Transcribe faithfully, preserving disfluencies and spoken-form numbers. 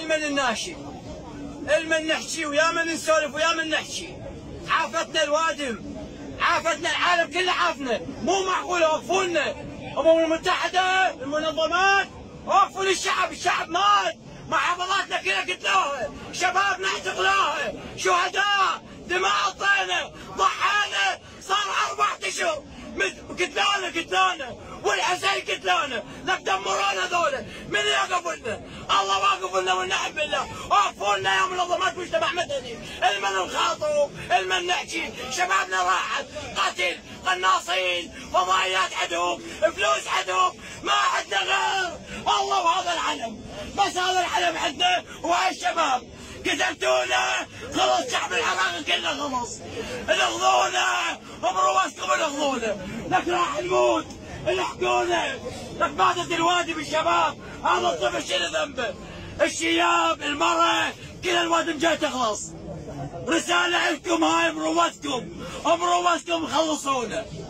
المن الناشي، المن نحكي ويا من نسولف ويا من نحكي. عافتنا الوادم، عافتنا العالم كله عافنا، مو معقول وقفوا لنا. الامم المتحده، المنظمات، وقفوا للشعب، الشعب مات، محافظاتنا كلها قتلوها، شبابنا اعتقلوها، شهداء، دماء عطينا، ضحينا، صار اربع اشهر قتلونا قتلونا، والحسين قتلونا، لك دمرونا ذولا، من يقف لنا؟ الله واقف لنا والنعم بالله، وقفوا لنا يا منظمات مجتمع مدني، المن نخاطب، المن نحكي، شبابنا راحت، قتل، قناصين، فضائيات عدوك، فلوس عدوك، ما عندنا غير الله وهذا العلم، بس هذا العلم عندنا وهاي الشباب. قتلتونا، خلص شعب العراق كله خلص. الغضونا، برواسكم الغضونا، لك راح نموت، الحقونا، لك ماتت الوادي بالشباب، هذا الطفل شنو ذنبه؟ الشياب، المرأة، كل الوادم جاي تخلص. رسالة لكم هاي برواسكم، برواسكم خلصونا.